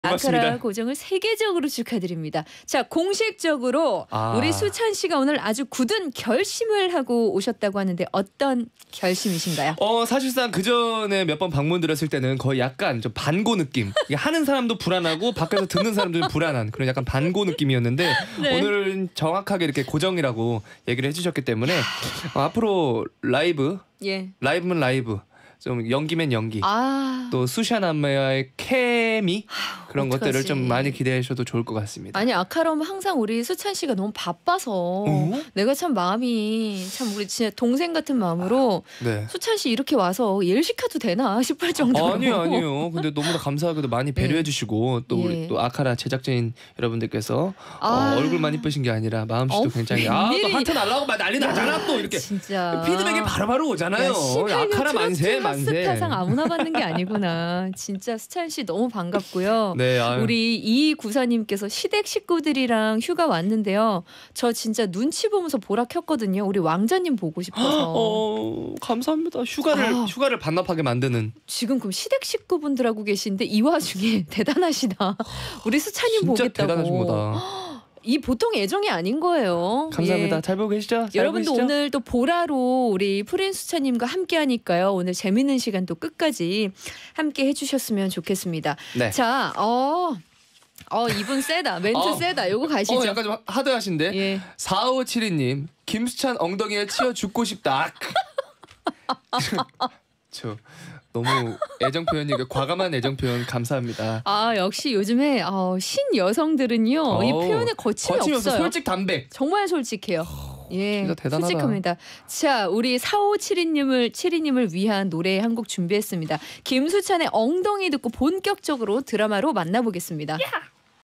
아카라 고정을 세계적으로 축하드립니다. 자, 공식적으로 우리 수찬 씨가 오늘 아주 굳은 결심을 하고 오셨다고 하는데 어떤 결심이신가요? 사실상 그 전에 몇 번 방문 드렸을 때는 거의 약간 좀 반고 느낌. 이게 하는 사람도 불안하고 밖에서 듣는 사람도 좀 불안한 그런 약간 반고 느낌이었는데 네. 오늘은 정확하게 이렇게 고정이라고 얘기를 해주셨기 때문에 앞으로 라이브면 라이브. 좀 연기면 연기, 또 수찬 안마의 케미 그런 것들을 좀 많이 기대해 주셔도 좋을 것 같습니다. 아니 아카라면 항상 우리 수찬 씨가 너무 바빠서 내가 참 마음이 참 우리 진짜 동생 같은 마음으로 네. 수찬 씨 이렇게 와서 일 시켜도 되나 싶을 정도로. 아니요. 근데 너무나 감사하게도 많이 배려해 주시고 또 우리 또 아카라 제작진 여러분들께서 얼굴만 이쁘신 게 아니라 마음씨도 굉장히 또 하트 날라고 막 난리 나잖아. 또 이렇게 진짜 피드백이 바로바로 오잖아요. 아카라 만세. 스타상 아무나 받는 게 아니구나. 진짜 수찬 씨 너무 반갑고요. 네, 우리 이구사님께서 시댁 식구들이랑 휴가 왔는데요. 저 진짜 눈치 보면서 보라 켰거든요. 우리 왕자님 보고 싶어서. 감사합니다. 휴가를 반납하게 만드는. 지금 그럼 시댁 식구분들하고 계신데 이 와중에 대단하시다. 우리 수찬님 보겠다고. 진짜 대단하신 거다. 이 보통 애정이 아닌 거예요. 감사합니다. 예. 잘 보고 계시죠? 여러분도 오늘 또 보라로 우리 프린 수찬님과 함께 하니까요. 오늘 재밌는 시간 또 끝까지 함께 해주셨으면 좋겠습니다. 네. 자, 이분 세다. 멘트 세다. 요거 가시죠. 약간 좀 하드하신데. 예. 4572님 김수찬 엉덩이에 치여 죽고 싶다. 저 너무 애정 표현이 과감한 애정 표현 감사합니다. 역시 요즘에 신 여성들은요 이 표현에 거침이 없어요. 솔직 담백. 정말 솔직해요. 예, 진짜 대단하다. 솔직합니다. 자, 우리 4572님을 위한 노래 한 곡 준비했습니다. 김수찬의 엉덩이 듣고 본격적으로 드라마로 만나보겠습니다.